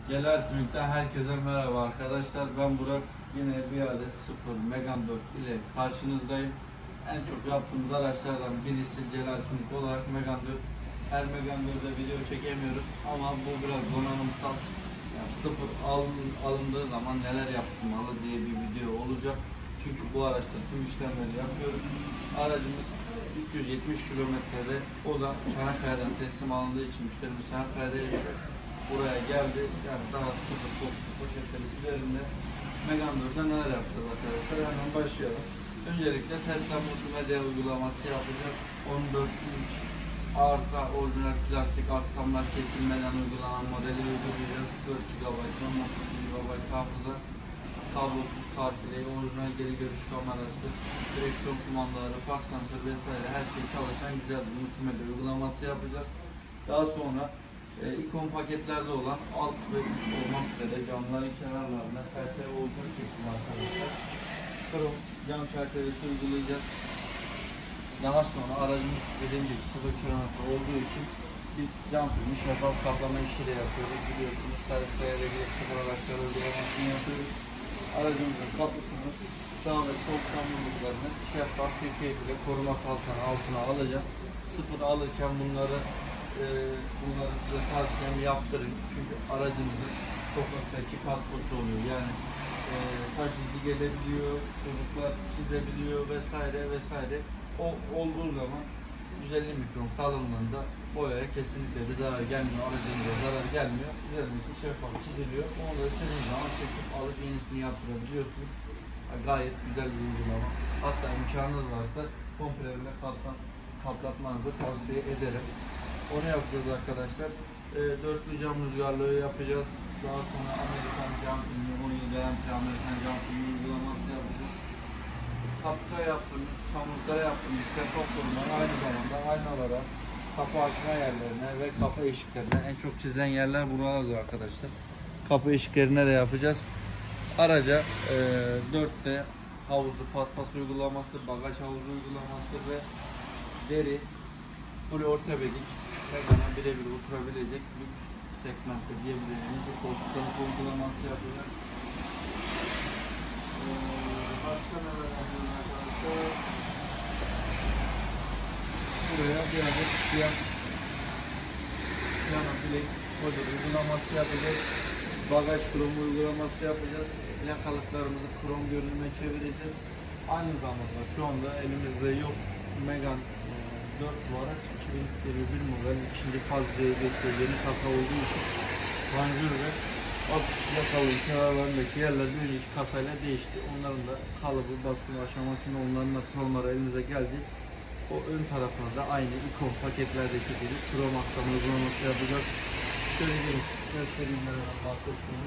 Celal Tuning'den herkese merhaba arkadaşlar. Ben Burak. Yine bir adet 0 Megane 4 ile karşınızdayım. En çok yaptığımız araçlardan birisi Celal Tuning olarak Megane 4. Her Megane 4'e video çekemiyoruz ama bu biraz donanımsal. Yani 0 alındığı zaman neler yapılmalı diye bir video olacak. Çünkü bu araçta tüm işlemleri yapıyoruz. Aracımız 370 kilometrede, o da Çanakkale'den teslim alındığı için müşterimiz Çanakkale'de yaşıyor. Buraya geldi, yani daha sıfır poşetleri üzerinde Megane 4'de neler yapacağız arkadaşlar? Hemen başlayalım. Öncelikle Tesla multimedya uygulaması yapacağız. 14 inç arka orijinal plastik aksamlar kesilmeden uygulanan modeli uygulayacağız. 4 GB, 32 GB hafıza, kablosuz CarPlay, orijinal geri görüş kamerası, direksiyon kumandaları, park sensörü vesaire her şey çalışan güzel bir multimedya uygulaması yapacağız. Daha sonra ikon paketlerde olan alt ve üst olmak üzere camların kenarlarına çerçeve olacak şekilde arkadaşlar krom cam çerçevesi uygulayacağız. Daha sonra aracımız dediğim gibi 0 km olduğu için biz cam filmi şeffaf kaplama işiyle yapıyoruz. Biliyorsunuz servislere girip sıfır araçlar uygulamasını yapıyoruz. Aracımızın kapısını sağ ve sol çamurluklarını şeffaf Türkiye ile koruma kalkanı altına alacağız. Sıfır alırken bunları size tavsiyem yaptırın. Çünkü aracınızın sokaktaki kaskosu oluyor. Yani taş izi gelebiliyor, çocuklar çizebiliyor vesaire vesaire. O olduğu zaman 150 mikron kalınlığında boyaya kesinlikle bir zarar gelmiyor. Aracınıza zarar gelmiyor. Üzerindeki şeffaf çiziliyor. Onu da istediğiniz zaman söküp alıp yenisini yaptırabiliyorsunuz. Gayet güzel bir uygulama. Hatta imkanınız varsa komple kaplatmanızı tavsiye ederim. Onu yapacağız arkadaşlar. Dörtlü cam rüzgarlığı yapacağız. Daha sonra Amerikan cam filmi, 10 yıl garanti Amerikan cam filmi uygulaması yapacağız. Kapıda yaptığımız, çamurluklara yaptığımız şeffaf korumalar aynı zamanda aynalara, kapı açma yerlerine ve kapı eşiklerine en çok çizilen yerler buralardır arkadaşlar. Kapı eşiklerine de yapacağız. Araca 4D havuzu, paspas uygulaması, bagaj havuzu uygulaması ve deri full ortopedik Megane'a birebir oturabilecek lüks segmentte diyebileceğimiz bir koltuklarımız uygulaması yapacağız. Başka neler yapıyoruz arkadaşlar? Buraya bir adet siyah yana bilek spoiler uygulaması yapacağız. Bagaj krom uygulaması yapacağız. Plakalıklarımızı krom görünüme çevireceğiz. Aynı zamanda şu anda elimizde yok Megane 4 bu araç 2021 model 2. faz diye geçiyor. Yeni kasa olduğu için panjur ve alt yakalığın kenarlarındaki yerler bir önceki kasayla değişti. Onların da kalıbı, basım aşamasında onların da kromları elimize gelecek. O ön tarafına da aynı ikon paketlerdeki gibi krom aksam uygulaması yapacağız. Şöyle bir göstereyim nereden bahsettiğimi.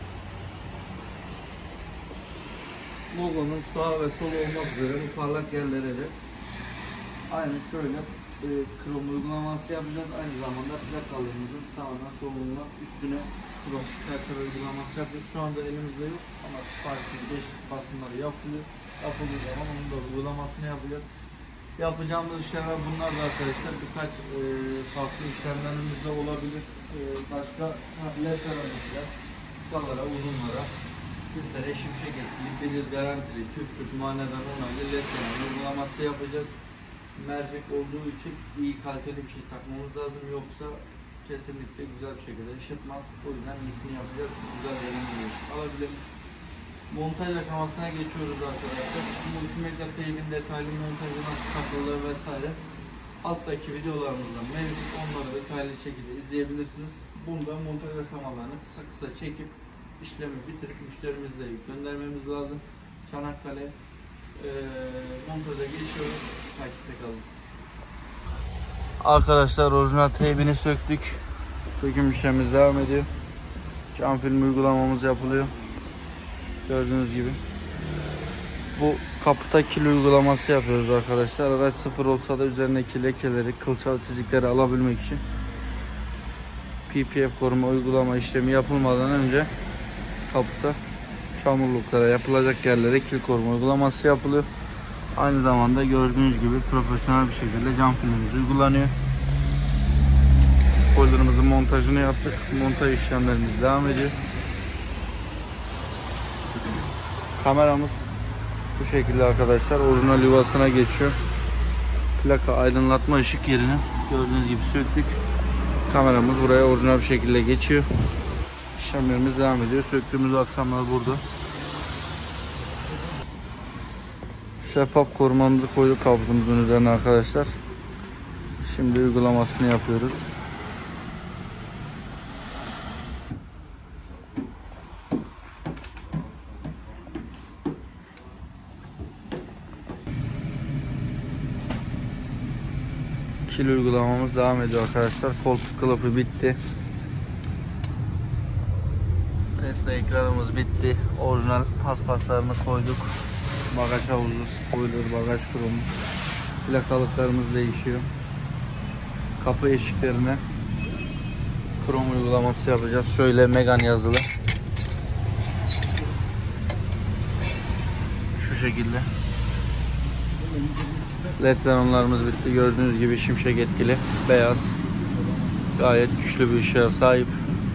Logonun sağ ve sol olmak üzere bu parlak yerlere de aynı şöyle krom uygulaması yapacağız. Aynı zamanda plakalığımızın sağına soluna üstüne krom çerçeve uygulaması yapacağız. Şu anda elimizde yok ama siparişli değişik basımları yapılıyor. Yapıldığı zaman onun da uygulamasını yapacağız. Yapacağımız işlemler bunlar da arkadaşlar. Birkaç farklı işlemlerimiz de olabilir. Başka ledler alacağız. Kısalara, uzunlara sizlere şimşek etkili, bilir garantili, Türk manevran onaylı ledler uygulaması yapacağız. Mercek olduğu için iyi kaliteli bir şey takmamız lazım, yoksa kesinlikle güzel bir şekilde ışıtmaz. O yüzden iyisini yapacağız. Güzel verimli bir ışık alabilirim. Montaj aşamasına geçiyoruz arkadaşlar. Multimedya teybin detaylı montajı nasıl takılır vesaire alttaki videolarımızda mevcut. Onları detaylı şekilde izleyebilirsiniz. Bunda montaj aşamalarını kısa kısa çekip işlemi bitirip müşterimizle göndermemiz lazım. Çanakkale montaja geçiyoruz. Takipte kalın. Arkadaşlar orijinal teybini söktük. Söküm işlemimiz devam ediyor. Cam film uygulamamız yapılıyor. Gördüğünüz gibi. Bu kapıda kil uygulaması yapıyoruz arkadaşlar. Araç sıfır olsa da üzerindeki lekeleri, kılçal çizikleri alabilmek için PPF koruma uygulama işlemi yapılmadan önce kapıda çamurluklara, yapılacak yerlere kil koruma uygulaması yapılıyor. Aynı zamanda gördüğünüz gibi profesyonel bir şekilde cam filmimiz uygulanıyor. spoilerımızın montajını yaptık. Montaj işlemlerimiz devam ediyor. Kameramız bu şekilde arkadaşlar. Orijinal yuvasına geçiyor. Plaka aydınlatma ışık yerini gördüğünüz gibi söktük. Kameramız buraya orijinal bir şekilde geçiyor. İşlemlerimiz devam ediyor. Söktüğümüz aksamlar burada. Şeffaf korumamızı koyduk kaputumuzun üzerine arkadaşlar. Şimdi uygulamasını yapıyoruz. İkili uygulamamız devam ediyor arkadaşlar. Koltuk kılıfı bitti. Tesla ekranımız bitti. Orijinal paspaslarını koyduk. Bagaj havuzu, spoiler, bagaj kurumu. Plakalıklarımız değişiyor. Kapı eşiklerine krom uygulaması yapacağız. Şöyle Megane yazılı. Şu şekilde. LED xenonlarımız bitti. Gördüğünüz gibi şimşek etkili. Beyaz. Gayet güçlü bir ışığa sahip.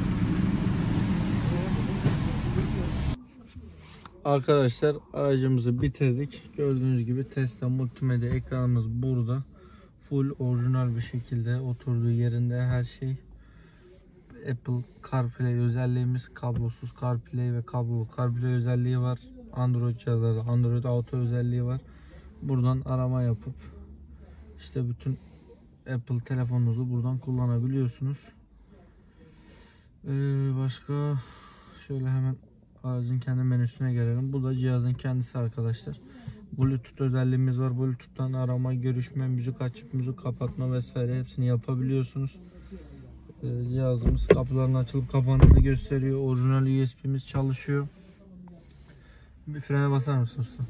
Arkadaşlar aracımızı bitirdik. Gördüğünüz gibi Tesla multimedya ekranımız burada. Full orijinal bir şekilde oturduğu yerinde her şey. Apple CarPlay özelliğimiz, kablosuz CarPlay ve kablolu CarPlay özelliği var. Android cihazlarda Android Auto özelliği var. Buradan arama yapıp işte bütün Apple telefonunuzu buradan kullanabiliyorsunuz. Başka şöyle hemen aracın kendi menüsüne gelelim. Bu da cihazın kendisi arkadaşlar. Bluetooth özelliğimiz var. Bluetooth'tan arama, görüşme, müzik açıp müzik kapatma vesaire hepsini yapabiliyorsunuz. Cihazımız kapıların açılıp kapandığını gösteriyor. Orijinal USB'miz çalışıyor. Bir frene basar mısın usta?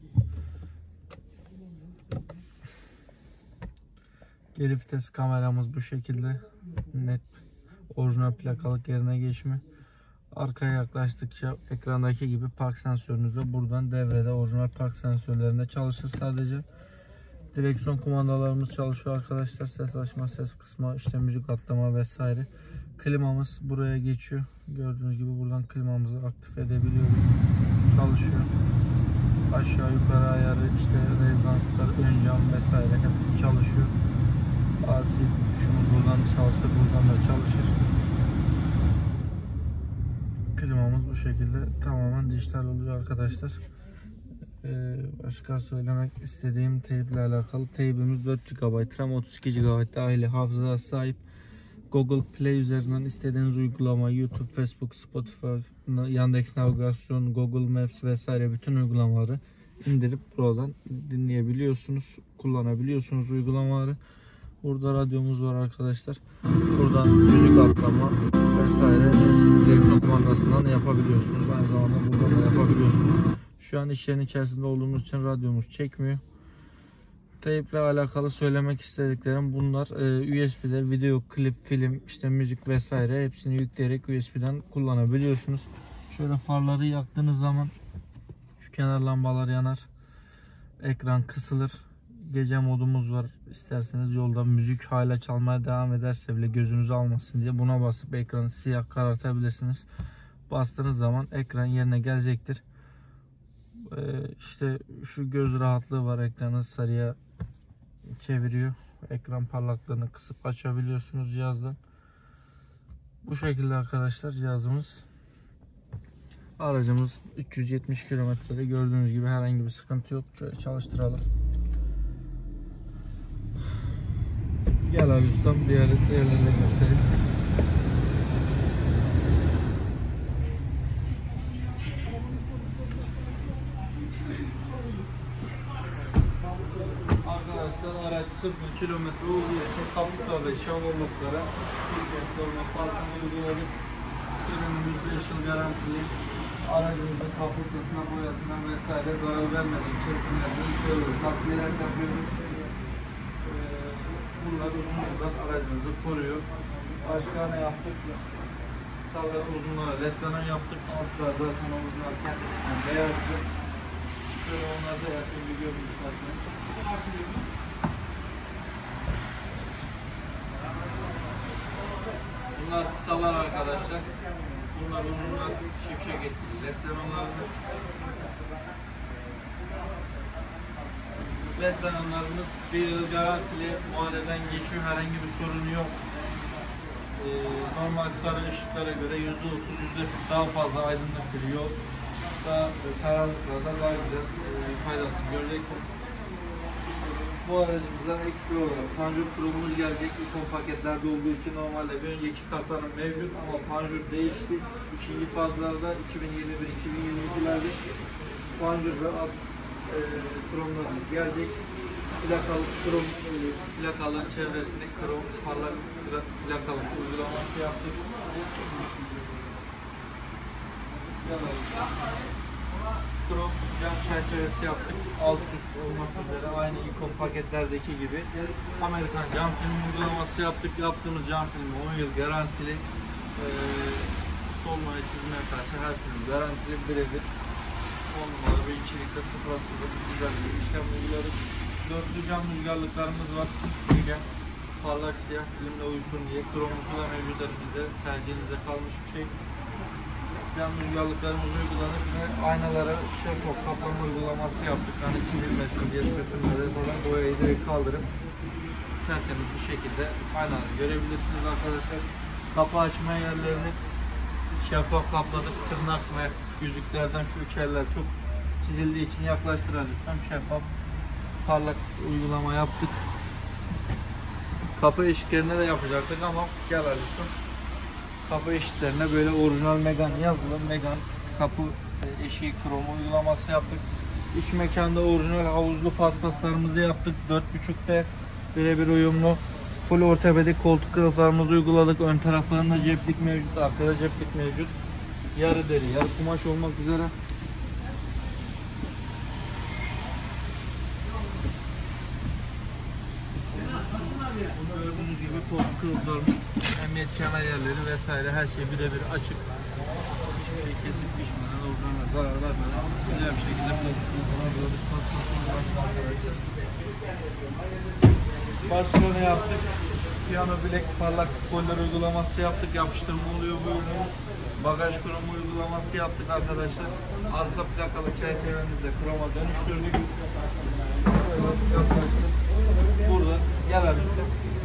Geri vites kameramız bu şekilde. Net orijinal plakalık yerine geçme. Arkaya yaklaştıkça ekrandaki gibi park sensörünüz de buradan devrede. Orijinal park sensörlerinde çalışır sadece. Direksiyon kumandalarımız çalışıyor arkadaşlar. Ses açma, ses kısma, işte müzik atlama vesaire. Klimamız buraya geçiyor. Gördüğünüz gibi buradan klimamızı aktif edebiliyoruz. Çalışıyor. Aşağı yukarı ayarı, işte rezidanslar, ön cam vesaire hepsi çalışıyor. AC tuşumuz buradan çalışır, buradan da çalışır. Klimamız bu şekilde tamamen dijital oluyor arkadaşlar. Başka söylemek istediğim teyp ile alakalı. Teybimiz 4 GB RAM, 32 GB dahili hafıza sahip. Google Play üzerinden istediğiniz uygulama, YouTube, Facebook, Spotify, Yandex Navigasyon, Google Maps vesaire bütün uygulamaları indirip buradan dinleyebiliyorsunuz, kullanabiliyorsunuz uygulamaları. Burada radyomuz var arkadaşlar. Buradan müzik atlama vesaire direksiyon kumandasından yapabiliyorsunuz. Aynı zamanda buradan da yapabiliyorsunuz. Şu an iş yerinin içerisinde olduğumuz için radyomuz çekmiyor. Teyple alakalı söylemek istediklerim bunlar. USB'de video, klip, film, işte müzik vesaire hepsini yükleyerek USB'den kullanabiliyorsunuz. Şöyle farları yaktığınız zaman şu kenar lambalar yanar. Ekran kısılır. Gece modumuz var. İsterseniz yolda müzik hala çalmaya devam ederse bile gözünüzü almasın diye buna basıp ekranı siyah karartabilirsiniz. Bastığınız zaman ekran yerine gelecektir. İşte şu göz rahatlığı var, ekranı sarıya çeviriyor. Ekran parlaklığını kısıp açabiliyorsunuz cihazdan. Bu şekilde arkadaşlar cihazımız. Aracımız 370 kilometrede, gördüğünüz gibi herhangi bir sıkıntı yok. Şöyle çalıştıralım. Gel abi ustam, diğerlerini de göstereyim. Arkadaşlar araç 0 kilometre olduğu için kaputa ve şavorluklara Türkiye forma farkını uyguladık. Ürünümüz 5 yıl garantili. Aracımızın kaputasına, boyasına vesaire zarar vermeden kesimlerden şöyle takviyeler yapıyoruz. Bunlar uzun yıllar aracımızı koruyor. Başka ne yaptık? Kısaları uzunlara led xenon yaptık. Altlar zaten orijinal kendinden beyazdı. Şöyle onları da yakın bir görüntü zaten. Bunlar kısalar arkadaşlar. Bunlar uzunlar. Şimşek etkili led xenonlarımız. Led xenonlarımız 1 yıl garantili, muayeneden geçiyor, herhangi bir sorunu yok. Normal sarı ışıklara göre %30, %40 daha fazla aydınlık bir yol. Daha karanlıklarda daha güzel faydasını göreceksiniz. Bu aracımıza ekstra olarak panjur kromumuz gelecek. İkon paketlerde olduğu için normalde bir önceki kasanın mevcut ama panjur değişti. İkinci fazlarda 2021-2022'lerde panjur ve alt kromlarımız gelecek. Plakalı krom, plakalığın çevresini krom, parlak plakalı uygulaması yaptık. Krom cam çerçevesi yaptık. Alt üst olmak üzere aynı ikon paketlerdeki gibi. Amerikan cam film uygulaması yaptık. Yaptığımız cam filmi 10 yıl garantili. Solmaya çizmeye karşı her türlü garantili, birebir. 10 numara bir içerikte 0'a 0 güzel bir işlem uyguladık. Dörtlü cam rüzgarlıklarımız var. Gel, parlak siyah filmle uyusun diye. Kromusu da mevcut elimizde. Tercihinize kalmış bir şey. Cam rüzgarlıklarımız uygulanıp ve aynalara şeffaf kaplama uygulaması yaptık. Hani çizilmesin diye sürtünmeleri falan boyayı direkt kaldırıp tertemiz bir şekilde aynaları görebilirsiniz arkadaşlar. Kapı açma yerlerini şeffaf kapladık. Tırnak ve yüzüklerden şu içeriler çok çizildiği için yaklaştıran üstten şeffaf parlak uygulama yaptık. Kapı eşiklerine de yapacaktık ama gel Alisson. Kapı eşiklerine böyle orijinal Megane yazılı Megane kapı eşiği kromu uygulaması yaptık. İç mekanda orijinal havuzlu paspaslarımızı yaptık. 4.5'te birebir uyumlu. Full ortopedik koltuk kılıflarımızı uyguladık. Ön taraflarında ceplik mevcut, arkada ceplik mevcut. Yarı deri, yarı kumaş olmak üzere. Gördüğünüz gibi koltuk kılıflarımız, emniyet kemer yerleri vesaire her şey birebir açık. Hiçbir şey kesip biçmeden, orijinal zarar vermeden güzel bir şekilde koltuk kılıflarına böyle paspasını bıraktık arkadaşlar. Başka ne yaptık? Piyano bilek parlak spoiler uygulaması yaptık. Yapıştırma oluyor bu ürünümüz. Bagaj kromu uygulaması yaptık arkadaşlar. Arka plakalı çerçevemizde kroma dönüştürdük. Burada gel abi işte.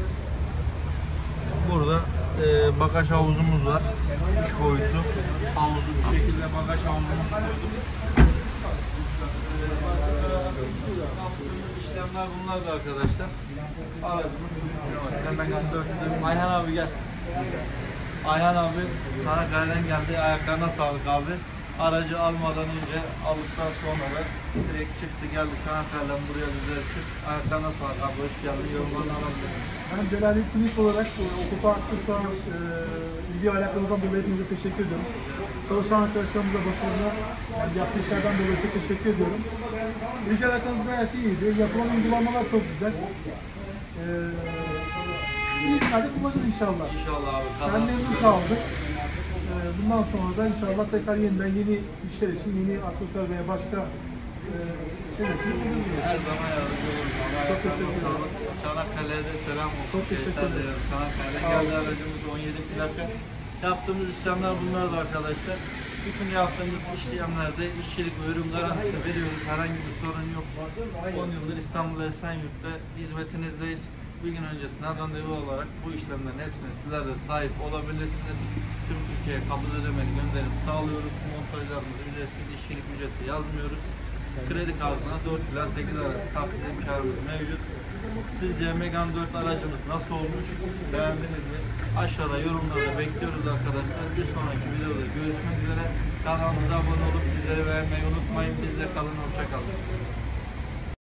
Burada bagaj havuzumuz var. 3 boyutlu havuzlu bir şekilde bagaj havuzumuzu koyduk. İşlemler bunlar da arkadaşlar. Aracımız Megane 4'te. Ayhan abi gel. Ayhan abi Çanakkale'den geldi. Ayaklarına sağlık abi. Aracı almadan önce aldıktan sonra da direkt çıktı geldi Çanakkale'den buraya bizler için. Ayaklarına sağlık abi. Hoş geldin. Yorumlarını alabilirim. Ben Celalettin ilk olarak Otopa Aksesuar ilgi alakanızdan dolayı hepinize teşekkür ediyorum. Çalışan arkadaşlarımıza başarılar, yaptığı işlerden dolayı çok teşekkür ediyorum. İlgi alakanız gayet iyiydi. Yapılan uygulamalar çok güzel. İyi günlerde kullanacağız inşallah. İnşallah abi. Ben memnun kaldım. Bundan sonra da inşallah tekrar yeniden yeni işler için, yeni aksesuar veya başka şeyler için kullanacağız. Her zaman yardımcı oluruz. Çok teşekkür ederim. Çanakkale'ye de selam olsun. Çok teşekkür ederiz. Çanakkale'ye geldi aracımız 17 plaka. Yaptığımız işlemler bunlar da arkadaşlar. Bütün yaptığımız işlemlerde işçilik ve ürün garantisi veriyoruz. Herhangi bir sorun yok. 10 yıldır İstanbul Esenyurt'ta hizmetinizdeyiz. Bir gün öncesinden randevu olarak bu işlemlerin hepsine sizler de sahip olabilirsiniz. Tüm Türkiye'ye kabul ödemeli gönderim sağlıyoruz. Montajlarımız ücretsiz, işçilik ücreti yazmıyoruz. Kredi kartına 4 ila 8 arası taksit imkanımız mevcut. Sizce Megane 4 aracımız nasıl olmuş? Beğendiniz mi? Aşağıda yorumlarda bekliyoruz arkadaşlar. Bir sonraki videoda görüşmek üzere. Kanalımıza abone olup bizleri beğenmeyi unutmayın. Bizle kalın, hoşça kalın.